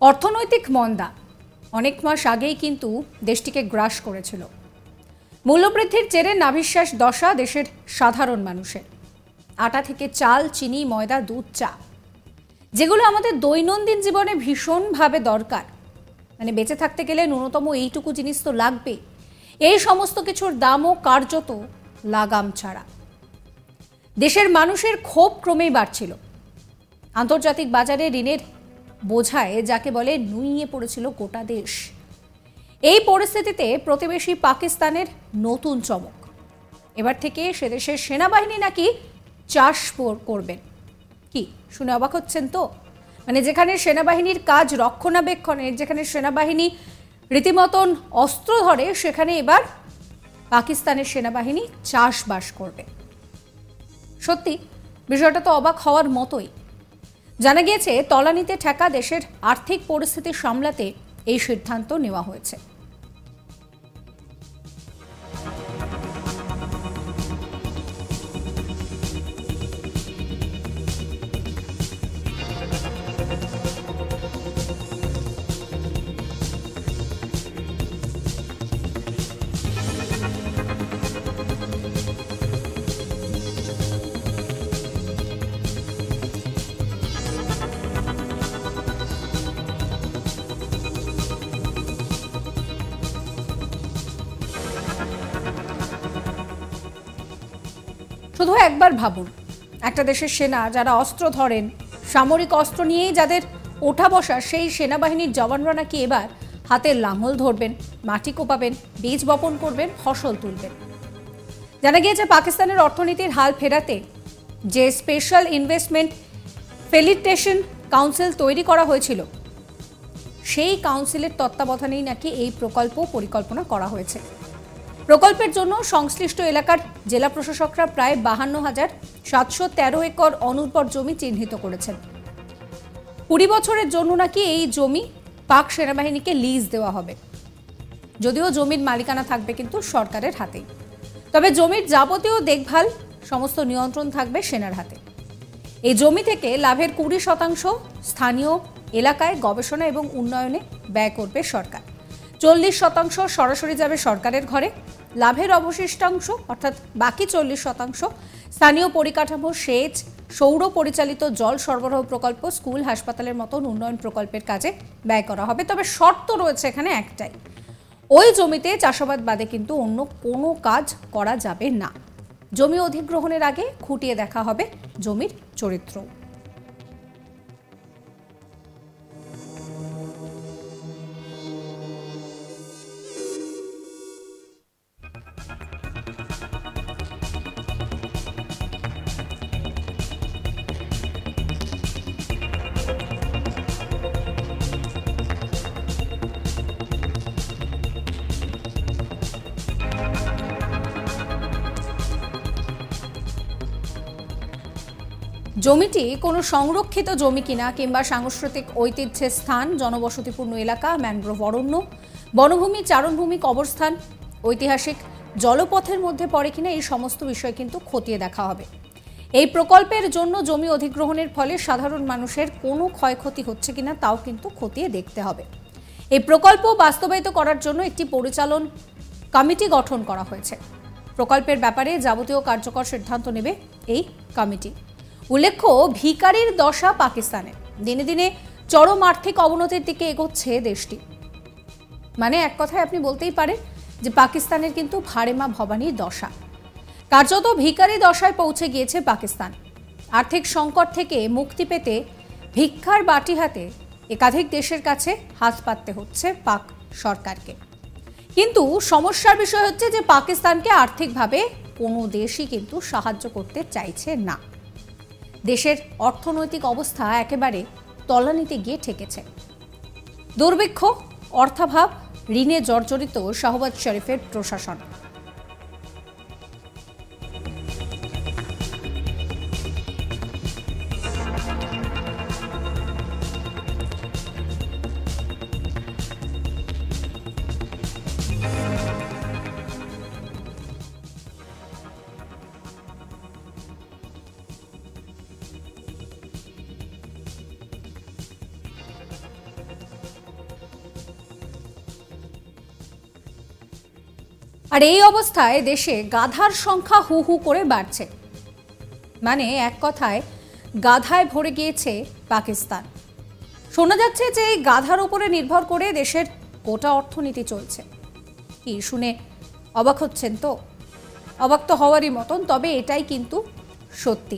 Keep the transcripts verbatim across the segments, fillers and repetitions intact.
অর্থনৈতিক মন্দা অনেক মাস আগেই কিন্তু দেশটিকে গ্রাস করেছিল। মূল্যবৃদ্ধির জেরে নাভিশ্বাস দশা দেশের সাধারণ মানুষের। আটা থেকে চাল, চিনি, ময়দা, দুধ, চা, যেগুলো আমাদের দৈনন্দিন জীবনে ভীষণভাবে দরকার, মানে বেঁচে থাকতে গেলে ন্যূনতম এইটুকু জিনিস তো লাগবে, এই সমস্ত কিছুর দামও কার্যত লাগাম ছাড়া। দেশের মানুষের ক্ষোভ ক্রমেই বাড়ছিল। আন্তর্জাতিক বাজারে ঋণের বোঝায় যাকে বলে নুইয়ে পড়েছিল গোটা দেশ। এই পরিস্থিতিতে প্রতিবেশী পাকিস্তানের নতুন চমক। এবার থেকে সে দেশের সেনাবাহিনী নাকি চাষ করবেন। কি শুনে অবাক হচ্ছেন তো? মানে যেখানে সেনাবাহিনীর কাজ রক্ষণাবেক্ষণের, যেখানে সেনাবাহিনী রীতিমতন অস্ত্র ধরে, সেখানে এবার পাকিস্তানের সেনাবাহিনী চাষবাস করবে। সত্যি বিষয়টা তো অবাক হওয়ার মতোই। জানা গিয়েছে তলানিতে ঠেকা দেশের আর্থিক পরিস্থিতি সামলাতে এই সিদ্ধান্ত নেওয়া হয়েছে। শুধু একবার ভাবুন, একটা দেশের সেনা যারা অস্ত্র ধরেন, সামরিক অস্ত্র নিয়েই যাদের ওঠা বসা, সেই সেনাবাহিনীর জওয়ানরা নাকি এবার হাতে লাঙল ধরবেন, মাটি কোপাবেন, বীজ বপন করবেন, ফসল তুলবেন। জানা গিয়েছে পাকিস্তানের অর্থনীতির হাল ফেরাতে যে স্পেশাল ইনভেস্টমেন্ট ফেলিটেশন কাউন্সিল তৈরি করা হয়েছিল, সেই কাউন্সিলের তত্ত্বাবধানেই নাকি এই প্রকল্প পরিকল্পনা করা হয়েছে। প্রকল্পের জন্য সংশ্লিষ্ট এলাকার জেলা প্রশাসকরা প্রায় বাহান্ন হাজার সাতশো তেরো একর অনুর্বর জমি চিহ্নিত করেছেন। কুড়ি বছরের জন্য নাকি এই জমি পাক সেনাবাহিনীকে লিজ দেওয়া হবে। যদিও জমির মালিকানা থাকবে কিন্তু সরকারের হাতেই, তবে জমির যাবতীয় দেখভাল, সমস্ত নিয়ন্ত্রণ থাকবে সেনার হাতে। এই জমি থেকে লাভের কুড়ি শতাংশ স্থানীয় এলাকায় গবেষণা এবং উন্নয়নে ব্যয় করবে সরকার। চল্লিশ শতাংশ সরাসরি যাবে সরকারের ঘরে। লাভের অবশিষ্টাংশ অর্থাৎ বাকি চল্লিশ শতাংশ স্থানীয় পরিকাঠামো, সেচ, সৌর পরিচালিত জল সরবরাহ প্রকল্প, স্কুল, হাসপাতালের মতন উন্নয়ন প্রকল্পের কাজে ব্যয় করা হবে। তবে শর্ত রয়েছে এখানে একটাই, ওই জমিতে চাষাবাদ বাদে কিন্তু অন্য কোনো কাজ করা যাবে না। জমি অধিগ্রহণের আগে খুঁটিয়ে দেখা হবে জমির চরিত্র। জমিটি কোনো সংরক্ষিত জমি কিনা, কিংবা সাংস্কৃতিক ঐতিহ্যের স্থান, জনবসতিপূর্ণ এলাকা, ম্যানগ্রোভ অরণ্য, বনভূমি, চারণভূমি, কবরস্থান, ঐতিহাসিক জলপথের মধ্যে পড়ে কিনা, এই সমস্ত বিষয় কিন্তু খতিয়ে দেখা হবে। এই প্রকল্পের জন্য জমি অধিগ্রহণের ফলে সাধারণ মানুষের কোনো ক্ষয়ক্ষতি হচ্ছে কিনা তাও কিন্তু খতিয়ে দেখতে হবে। এই প্রকল্প বাস্তবায়িত করার জন্য একটি পরিচালন কমিটি গঠন করা হয়েছে। প্রকল্পের ব্যাপারে যাবতীয় কার্যকর সিদ্ধান্ত নেবে এই কমিটি। উল্লেখ্য, ভিখারির দশা পাকিস্তানে। দিনে দিনে চরম আর্থিক অবনতির দিকে এগোচ্ছে দেশটি। মানে এক কথায় আপনি বলতেই পারেন যে পাকিস্তানের কিন্তু ভাড়েমা ভবানীর দশা। কার্যত ভিখারি দশায় পৌঁছে গিয়েছে পাকিস্তান। আর্থিক সংকট থেকে মুক্তি পেতে ভিক্ষার বাটি হাতে একাধিক দেশের কাছে হাত পাততে হচ্ছে পাক সরকারকে। কিন্তু সমস্যার বিষয় হচ্ছে যে পাকিস্তানকে আর্থিকভাবে কোনো দেশই কিন্তু সাহায্য করতে চাইছে না। দেশের অর্থনৈতিক অবস্থা একেবারে তলানিতে গিয়ে ঠেকেছে। দুর্ভিক্ষ, অর্থাভাব, ঋণে জর্জরিত শাহবাজ শরীফের প্রশাসন। আর এই অবস্থায় দেশে গাধার সংখ্যা হু হু করে বাড়ছে। মানে এক কথায় গাধায় ভরে গিয়েছে পাকিস্তান। শোনা যাচ্ছে যে এই গাধার উপরে নির্ভর করে দেশের গোটা অর্থনীতি চলছে। কি শুনে অবাক হচ্ছেন তো? অবাক তো হওয়ারই মতন, তবে এটাই কিন্তু সত্যি।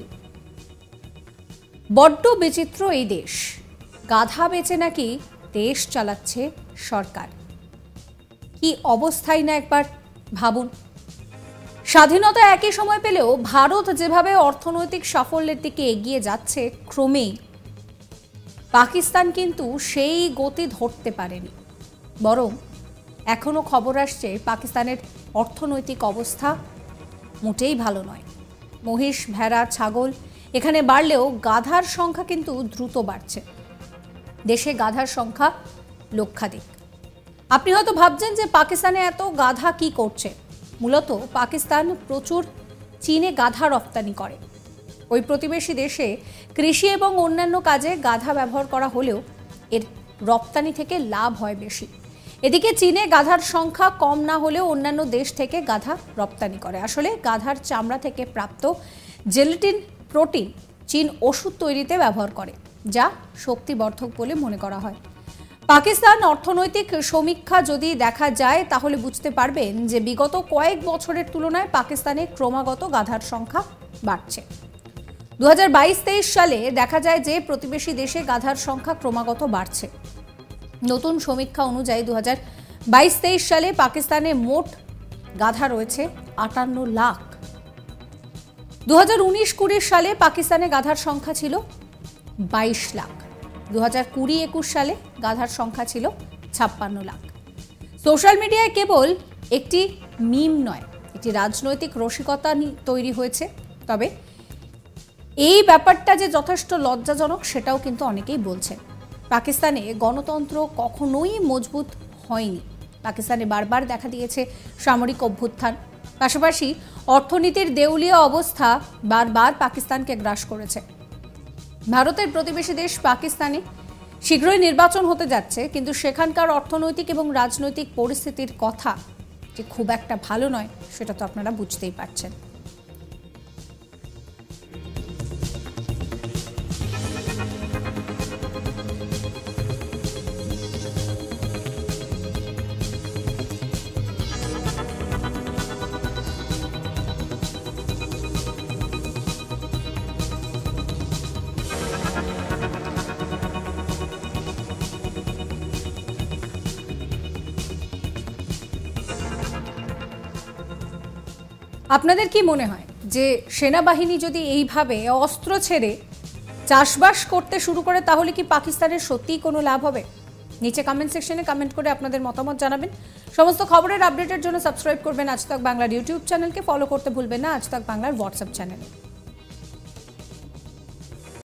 বড্ড বিচিত্র এই দেশ। গাধা বেচে নাকি দেশ চালাচ্ছে সরকার। কি অবস্থায় না একবার ভাবুন। স্বাধীনতা একই সময় পেলেও ভারত যেভাবে অর্থনৈতিক সাফল্যের দিকে এগিয়ে যাচ্ছে ক্রমেই, পাকিস্তান কিন্তু সেই গতি ধরতে পারেনি। বরং এখনো খবর আসছে পাকিস্তানের অর্থনৈতিক অবস্থা মোটেই ভালো নয়। মহিষ, ভেড়া, ছাগল এখানে বাড়লেও গাধার সংখ্যা কিন্তু দ্রুত বাড়ছে। দেশে গাধার সংখ্যা লক্ষাধিক। আপনি হয়তো ভাবছেন যে পাকিস্তানে এত গাধা কি করছে। মূলত পাকিস্তান প্রচুর চীনে গাধা রপ্তানি করে। ওই প্রতিবেশী দেশে কৃষি এবং অন্যান্য কাজে গাধা ব্যবহার করা হলেও এর রপ্তানি থেকে লাভ হয় বেশি। এদিকে চীনে গাধার সংখ্যা কম না হলেও অন্যান্য দেশ থেকে গাধা রপ্তানি করে। আসলে গাধার চামড়া থেকে প্রাপ্ত জেলেটিন প্রোটিন চীন ওষুধ তৈরিতে ব্যবহার করে, যা শক্তিবর্ধক বলে মনে করা হয়। পাকিস্তান অর্থনৈতিক সমীক্ষা যদি দেখা যায় তাহলে বুঝতে পারবেন যে বিগত কয়েক বছরের তুলনায় পাকিস্তানে ক্রমাগত গাধার সংখ্যা বাড়ছে। দু হাজার বাইশ তেইশ সালে দেখা যায় যে প্রতিবেশী দেশে গাধার সংখ্যা ক্রমাগত বাড়ছে। নতুন সমীক্ষা অনুযায়ী দু হাজার বাইশ তেইশ সালে পাকিস্তানে মোট গাধা রয়েছে আটান্ন লাখ। দু হাজার উনিশ কুড়ি সালে পাকিস্তানে গাধার সংখ্যা ছিল বাইশ লাখ। দু হাজার কুড়ি একুশ সালে গাধার সংখ্যা ছিল ছাপ্পান্ন লাখ। সোশ্যাল মিডিয়ায় কেবল একটি মিম নয়, একটি রাজনৈতিক রসিকতা তৈরি হয়েছে। তবে এই ব্যাপারটা যে যথেষ্ট লজ্জাজনক সেটাও কিন্তু অনেকেই বলছেন। পাকিস্তানে গণতন্ত্র কখনোই মজবুত হয়নি। পাকিস্তানে বারবার দেখা দিয়েছে সামরিক অভ্যুত্থান। পাশাপাশি অর্থনীতির দেউলিয়া অবস্থা বারবার পাকিস্তানকে গ্রাস করেছে। ভারতের প্রতিবেশী দেশ পাকিস্তানে শীঘ্রই নির্বাচন হতে যাচ্ছে, কিন্তু সেখানকার অর্থনৈতিক এবং রাজনৈতিক পরিস্থিতির কথা যে খুব একটা ভালো নয় সেটা তো আপনারা বুঝতেই পারছেন। আপনাদের কি মনে হয় যে সেনাবাহিনী যদি এইভাবে অস্ত্র ছেড়ে চাষবাস করতে শুরু করে তাহলে কি পাকিস্তানের সত্যিই কোনো লাভ হবে? নিচে কমেন্ট সেকশনে কমেন্ট করে আপনাদের মতামত জানাবেন। সমস্ত খবরের আপডেটের জন্য সাবস্ক্রাইব করবেন আজ তাক বাংলার ইউটিউব চ্যানেলকে, ফলো করতে ভুলবেন না আজ তাক বাংলার হোয়াটসঅ্যাপ চ্যানেলে।